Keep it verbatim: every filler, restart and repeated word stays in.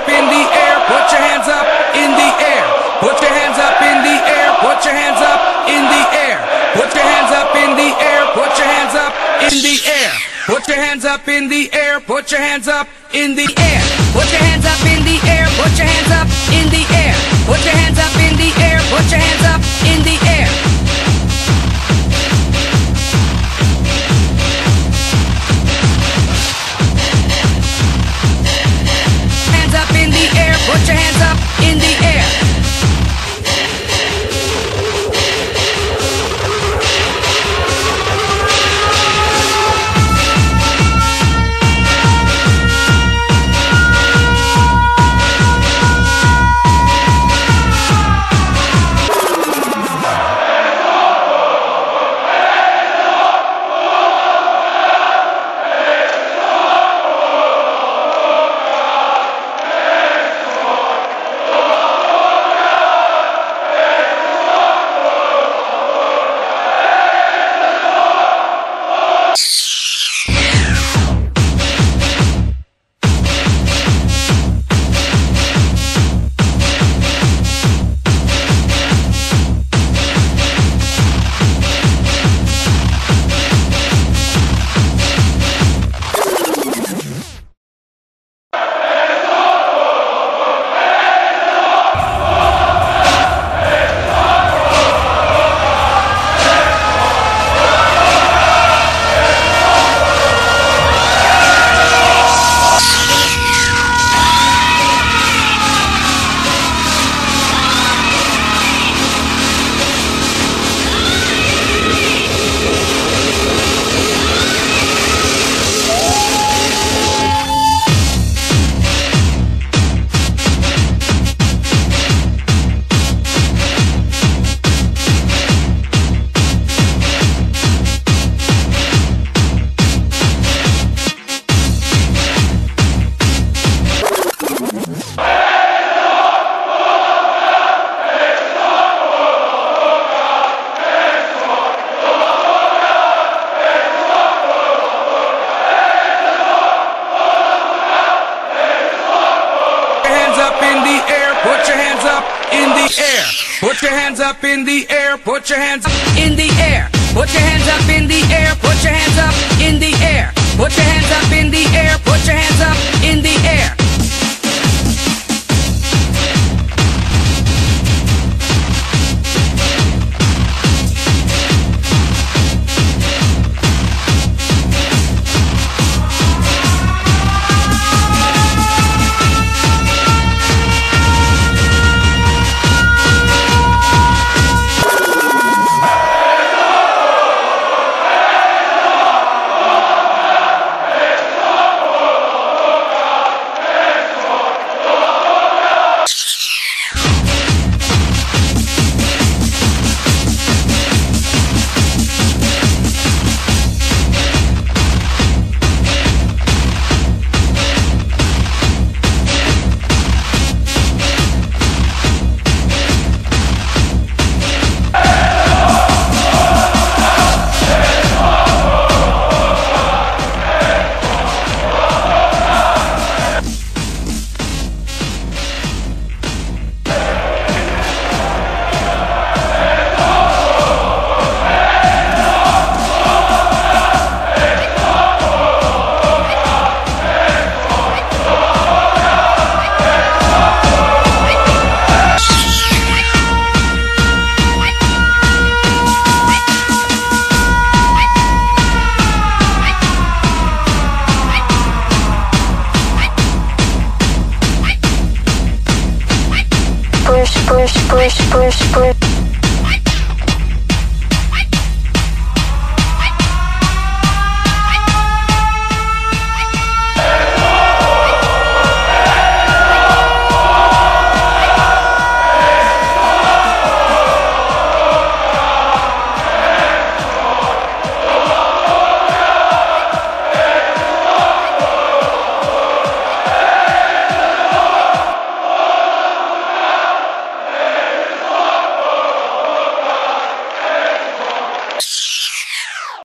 in the air, put your hands up in the air. Put your hands up in the air, put your hands up in the air. Put your hands up in the air, put your hands up in the air. Put your hands up in the air, put your hands up in the air. Put your hands up in the air, put your hands up in the air. Put your hands up in the air, put your hands up in the air. Hands up in the air, put your hands up in the air. Put your hands up in the air, put your hands up in the air. Put your hands up in the air, put your hands up in the air. Put your hands up in the air, put your hands up in the air. Push, push, push, push, push.